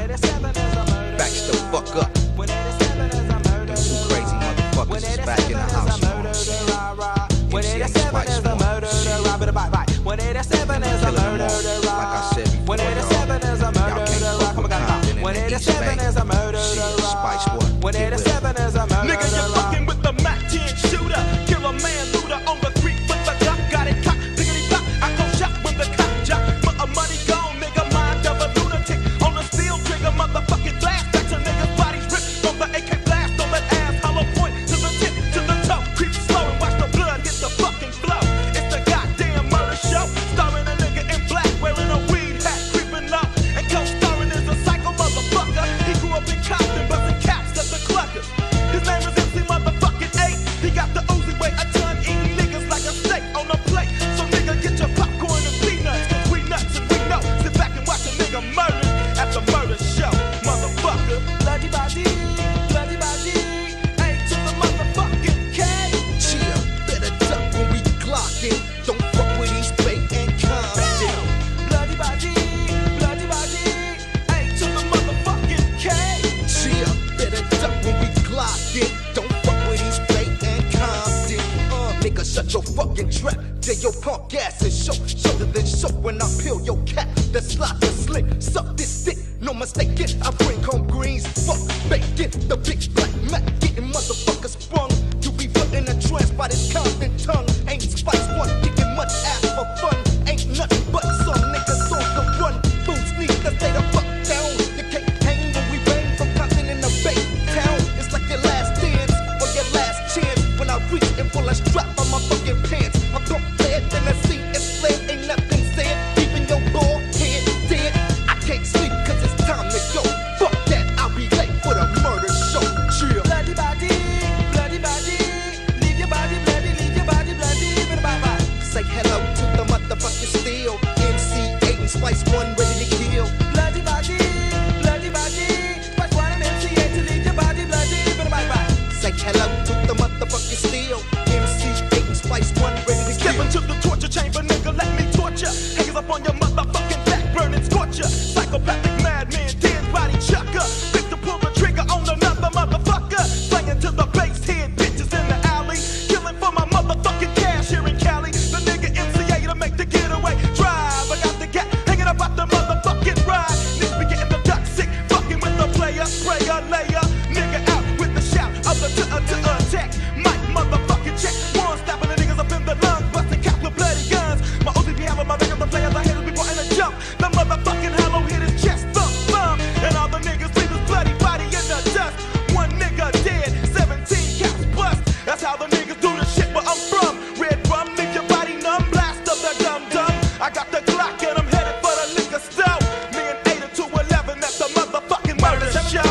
Back the fuck up. Them two crazy motherfuckers is back in the house, you know what I'm saying? MC and the Spice One. Killing them all. Like I said before, y'all can't fuck with Compton and the East Bay. Shit, Spice One. Get with it. Nigga, you're fucking with the Mac 10 shooter. Kill a man, looter on the street with the gun. Got it cocked, pickety pop. I call shot when the cop jock. But a money gone, nigga, mind of a lunatic. On the steel trigger, motherfucking blast. Back to niggas' bodies ripped from the AK blast. On that ass, hollow point to the tip, to the toe. Creep slow and watch the blood hit the fucking flow. It's the goddamn murder show. Starring a nigga in black, wearing a weed hat, creeping up. And co-starring is a psycho motherfucker. He grew up in Compton, busting caps at the cluckers. His name is MC motherfucking 8. He got the Uzi weigh a ton, eating niggas like a steak on a plate. So nigga, get your popcorn and peanuts, cause we nuts and we know. Sit back and watch a nigga murder at the murder show, motherfucker. Bloody body, A to the motherfucking K. Chill, better duck when we glockin'. Don't fuck with these fake and Compton. Bloody body, A to the motherfucking K. Chill, better duck when we glockin'. Don't fuck with these fake and Compton. Nigga, shut your fucking trap. Yeah, your punk ass and shoulder than show when I peel your cat. The slot, the slick, suck this dick. No mistaken, I bring home greens, fuck bacon. The big black Mac getting motherfuckers sprung. You be put in a trance by this Compton tongue. Ain't Spice One kicking much ass for fun. Ain't nothing but some niggas on the run. Fools need to stay the fuck down. You can't hang when we bang from Compton in the Bay Town. It's like your last dance or your last chance. When I reach and pull a strap on my fucking pants, I come dead, then I see it's fled. Ain't nothing said, keeping your bald head dead. I can't sleep cause it's time to go. Fuck that, I'll be late for the murder show. Chill. Bloody body, leave your body bloody, bye-bye. Say hello to the motherfucking steel. MC8 and Spice One ready to kill. Bloody body, Spice One and MC8 to leave your body bloody, bye-bye. Say hello to the motherfucking steel. MC8 and Spice One ready to Step kill. into the torture chamber, nigga, let me torture. Hangers up on your motherfucking back, burning scorcher. Psychopathic madman, dead body chucker. Quick to pull the trigger on another motherfucker. Slanging to the base head, bitches in the alley. Killing for my motherfucking cash here in Cali. The nigga MCA to make the getaway drive. I got the gat hanging up out the motherfucking ride. Niggas be getting the duck sick, fucking with the player, sprayer, layer. Nigga out with the shout of the attack. Mike motherfucking check. One stopping the niggas up in the lungs, busting cap with bloody guns. My OCP have my back on the players, I hate it before in a jump. The motherfucking hollow hit his chest, thump. And all the niggas leave his bloody body in the dust. One nigga dead, 17 caps bust. That's how the niggas do the shit where I'm from. Red rum, leave your body numb, blast up the dum-dum. I got the Glock and I'm headed for the liquor store. Me and 8 to 11 at the motherfucking murder show.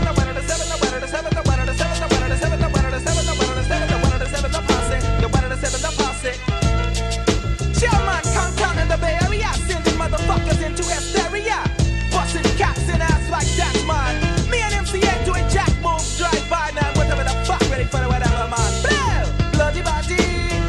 Chairman, Compton in the Bay Area, sending motherfuckers into hysteria. Busting caps in ass like that, man. Me and MC8 doing jack moves, drive by now, whatever the fuck, ready for the whatever, man. Blow! Bloody body,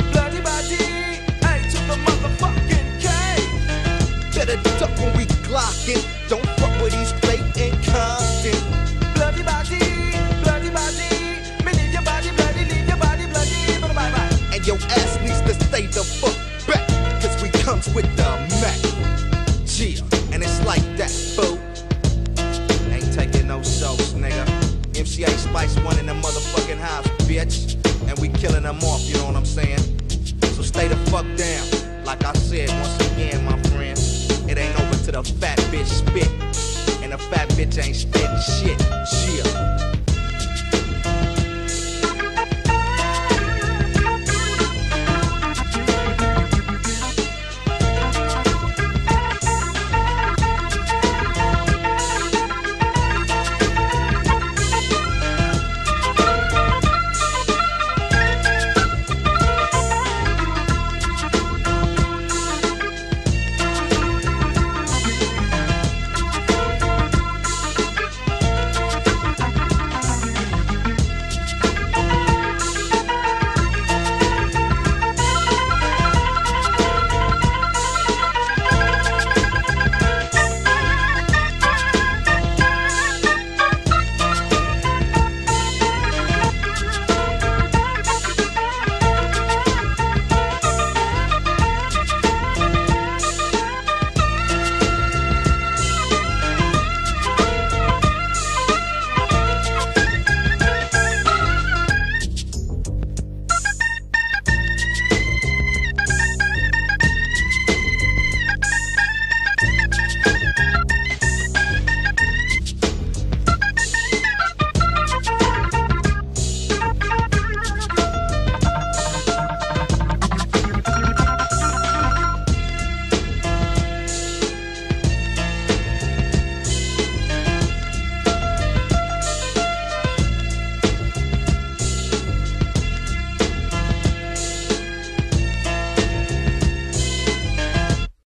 A to the motherfucking K. Better duck when we glockin'. Don't fuck with these fake and Compton. Bloody body, me leave your body bloody, bye-bye. And your ass needs to stay the fuck back, cause we comes with the Mac. Chill, and it's like that, fool. Ain't taking no shows, nigga. MC8 Spice One in the motherfucking house, bitch. And we killing them off, you know what I'm saying? So stay the fuck down. Like I said once again, my friend, it ain't over till the fat bitch spit. And the fat bitch ain't spitting shit. Chill.